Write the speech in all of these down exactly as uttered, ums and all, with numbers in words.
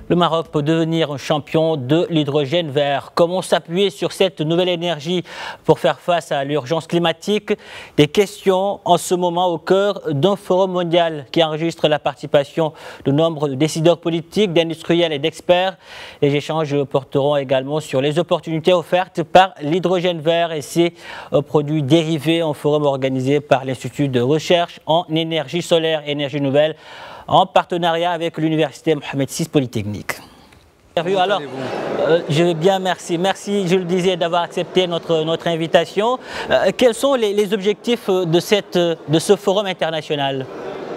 Le Maroc peut devenir un champion de l'hydrogène vert. Comment s'appuyer sur cette nouvelle énergie pour faire face à l'urgence climatique? Des questions en ce moment au cœur d'un forum mondial qui enregistre la participation de nombreux décideurs politiques, d'industriels et d'experts. Les échanges porteront également sur les opportunités offertes par l'hydrogène vert et ses produits dérivés. Un forum organisé par l'Institut de recherche en énergie solaire et énergie nouvelle, en partenariat avec l'Université Mohamed six Polytechnique. Alors, euh, je vais bien, merci. Merci, je le disais, d'avoir accepté notre, notre invitation. Euh, quels sont les, les objectifs de, cette, de ce forum international?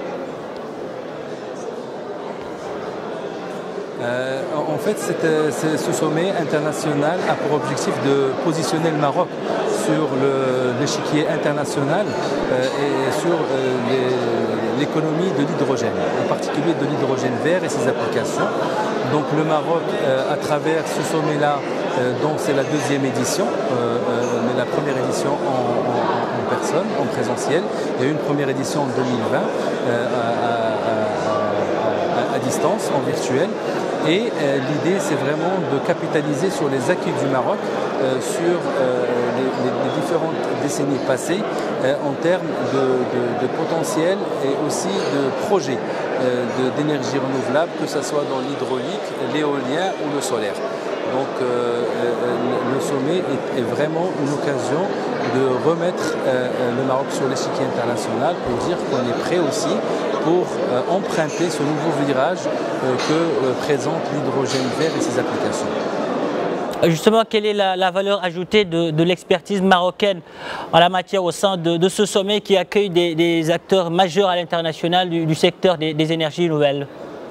Euh, en fait, c'est, c'est, ce sommet international a pour objectif de positionner le Maroc sur le, l'échiquier international euh, et sur euh, l'économie de l'hydrogène, en particulier de l'hydrogène vert et ses applications. Donc le Maroc, euh, à travers ce sommet-là, euh, dont c'est la deuxième édition, euh, euh, mais la première édition en, en, en personne, en présentiel, il y a eu une première édition en deux mille vingt euh, à, à, à, à distance, en virtuel. Et euh, l'idée, c'est vraiment de capitaliser sur les acquis du Maroc, euh, sur euh, les, les, les différentes décennies passées, euh, en termes de, de, de potentiel et aussi de projets euh, de, d'énergie renouvelable, que ce soit dans l'hydraulique, l'éolien ou le solaire. Donc euh, le sommet est, est vraiment une occasion de remettre euh, le Maroc sur l'échiquier international pour dire qu'on est prêt aussi pour euh, emprunter ce nouveau virage euh, que euh, présente l'hydrogène vert et ses applications. Justement, quelle est la, la valeur ajoutée de, de l'expertise marocaine en la matière au sein de, de ce sommet qui accueille des, des acteurs majeurs à l'international du, du secteur des, des énergies nouvelles?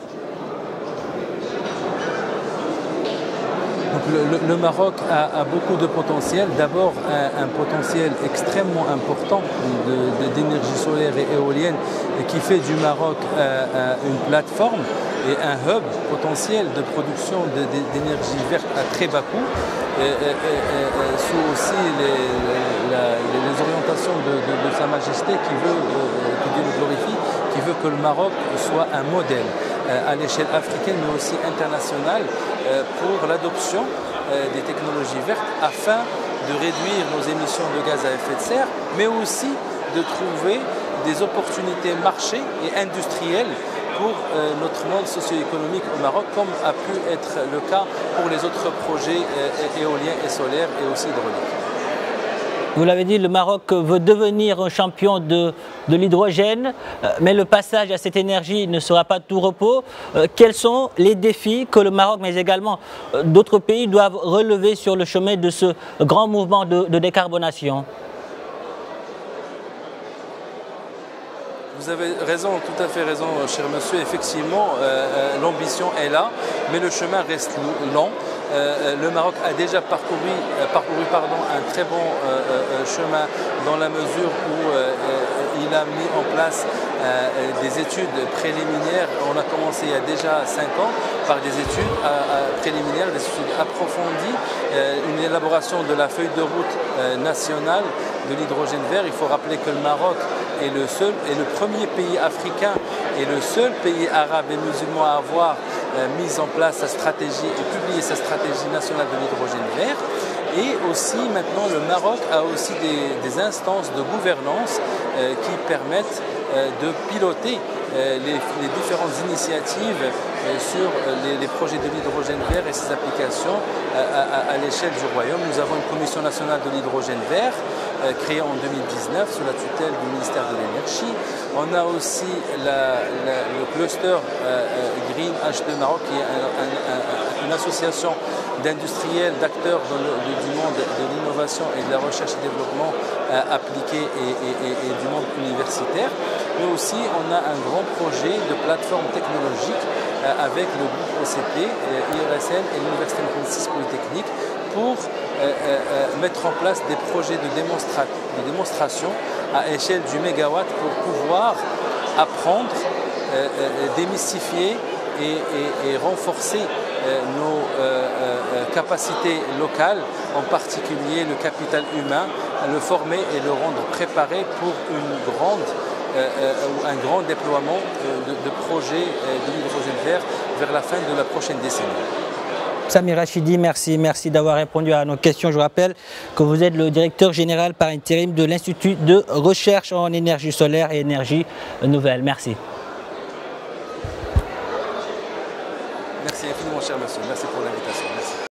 Donc le, le, le Maroc a, a beaucoup de potentiel. D'abord, un, un potentiel extrêmement important de, de, d'énergie solaire et éolienne qui fait du Maroc euh, une plateforme et un hub potentiel de production de, de, d'énergie verte à très bas coût, et, et, et, et, sous aussi les, la, les orientations de, de, de Sa Majesté qui veut, euh, que Dieu le glorifie, qui veut que le Maroc soit un modèle à l'échelle africaine mais aussi internationale pour l'adoption des technologies vertes afin de réduire nos émissions de gaz à effet de serre, mais aussi de trouver des opportunités marché et industrielles pour notre monde socio-économique au Maroc, comme a pu être le cas pour les autres projets éoliens et solaires et aussi hydrauliques. Vous l'avez dit, le Maroc veut devenir un champion de, de l'hydrogène, mais le passage à cette énergie ne sera pas de tout repos. Quels sont les défis que le Maroc, mais également d'autres pays, doivent relever sur le chemin de ce grand mouvement de, de décarbonation? Vous avez raison, tout à fait raison, cher monsieur. Effectivement, euh, l'ambition est là, mais le chemin reste long. Euh, le Maroc a déjà parcouru, euh, parcouru pardon, un très bon euh, euh, chemin dans la mesure où euh, il a mis en place euh, des études préliminaires. On a commencé il y a déjà cinq ans par des études à, à préliminaires, des études approfondies, euh, une élaboration de la feuille de route euh, nationale de l'hydrogène vert. Il faut rappeler que le Maroc est le seul, est le premier pays africain et le seul pays arabe et musulman à avoir euh, mis en place sa stratégie et publié sa stratégie nationale de l'hydrogène vert. Et aussi maintenant le Maroc a aussi des, des instances de gouvernance euh, qui permettent euh, de piloter euh, les, les différentes initiatives euh, sur les, les projets de l'hydrogène vert et ses applications euh, à, à, à l'échelle du royaume. Nous avons une commission nationale de l'hydrogène vert euh, créée en deux mille dix-neuf sous la tutelle du ministère de l'énergie. On a aussi la, la, le cluster euh, Green H deux Maroc qui est un, un, un, une association d'industriels, d'acteurs du monde de l'innovation et de la recherche et développement euh, appliqué et, et, et, et du monde universitaire. Mais aussi, on a un grand projet de plateforme technologique euh, avec le groupe O C P, euh, I R S N et l'Université Mohamed six Polytechnique pour euh, euh, mettre en place des projets de, démonstra de démonstration à échelle du mégawatt pour pouvoir apprendre, euh, euh, démystifier et, et, et renforcer euh, nos euh, euh, capacités locales, en particulier le capital humain, le former et le rendre préparé pour une grande ou un grand déploiement de, de projets de l'hydrogène vert vers la fin de la prochaine décennie. Samir Rachidi, merci, merci d'avoir répondu à nos questions. Je vous rappelle que vous êtes le directeur général par intérim de l'Institut de recherche en énergie solaire et énergie nouvelle. Merci. Merci infiniment, cher monsieur. Merci pour l'invitation. Merci.